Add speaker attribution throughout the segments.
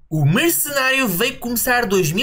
Speaker 1: O Mercenário veio começar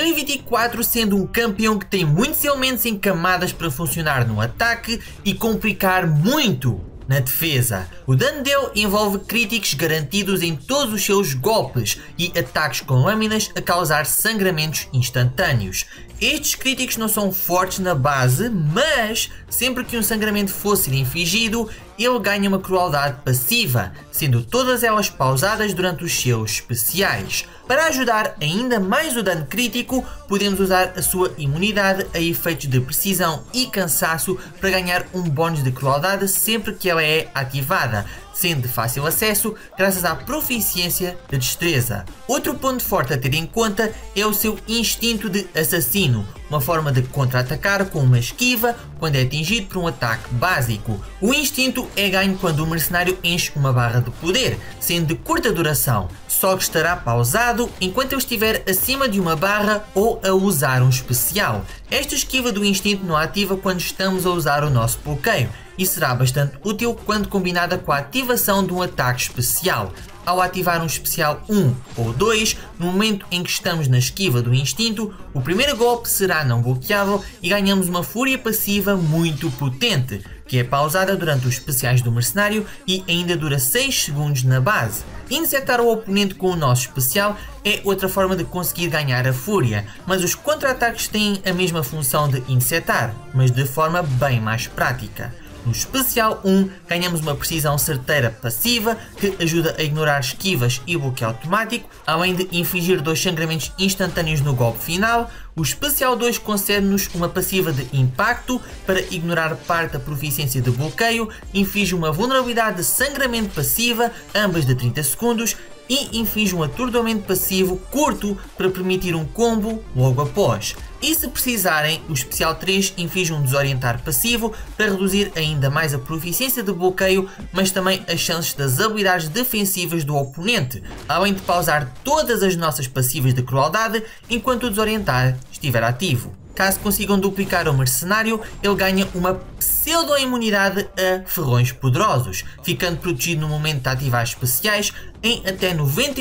Speaker 1: 2024 sendo um campeão que tem muitos elementos em camadas para funcionar no ataque e complicar muito na defesa. O dano dele envolve críticos garantidos em todos os seus golpes e ataques com lâminas a causar sangramentos instantâneos. Estes críticos não são fortes na base, mas sempre que um sangramento fosse infligido, ele ganha uma crueldade passiva, sendo todas elas pausadas durante os seus especiais. Para ajudar ainda mais o dano crítico, podemos usar a sua imunidade a efeitos de precisão e cansaço para ganhar um bónus de crueldade sempre que ela é ativada, sendo de fácil acesso graças à proficiência de destreza. Outro ponto forte a ter em conta é o seu instinto de assassino, uma forma de contra-atacar com uma esquiva quando é atingido por um ataque básico. O instinto é ganho quando o mercenário enche uma barra de poder, sendo de curta duração, só que estará pausado enquanto ele estiver acima de uma barra ou a usar um especial. Esta esquiva do instinto não ativa quando estamos a usar o nosso bloqueio e será bastante útil quando combinada com a ativação de um ataque especial. Ao ativar um especial 1 ou 2, no momento em que estamos na esquiva do instinto, o primeiro golpe será não bloqueável e ganhamos uma fúria passiva muito potente, que é pausada durante os especiais do mercenário e ainda dura 6 segundos na base. Insetar o oponente com o nosso especial é outra forma de conseguir ganhar a fúria, mas os contra-ataques têm a mesma função de insetar, mas de forma bem mais prática. No especial 1, ganhamos uma precisão certeira passiva que ajuda a ignorar esquivas e bloqueio automático, além de infligir 2 sangramentos instantâneos no golpe final. O especial 2 concede-nos uma passiva de impacto para ignorar parte da proficiência de bloqueio, inflige uma vulnerabilidade de sangramento passiva, ambas de 30 segundos, e inflige um atordoamento passivo curto para permitir um combo logo após. E se precisarem, o especial 3 inflige um desorientar passivo para reduzir ainda mais a proficiência de bloqueio, mas também as chances das habilidades defensivas do oponente, além de pausar todas as nossas passivas de crueldade enquanto o desorientar estiver ativo. Caso consigam duplicar o mercenário, ele ganha uma pseudo-imunidade a ferrões poderosos, ficando protegido no momento de ativar especiais em até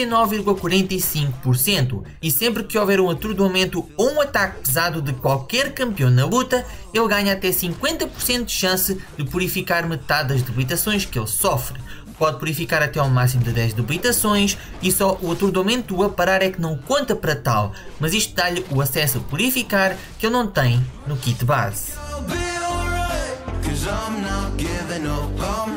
Speaker 1: 99,45%, e sempre que houver um atordoamento ou um ataque pesado de qualquer campeão na luta, ele ganha até 50% de chance de purificar metade das debilitações que ele sofre. Pode purificar até ao máximo de 10 debilitações e só o atordoamento do aparar é que não conta para tal, mas isto dá-lhe o acesso a purificar que ele não tem no kit base.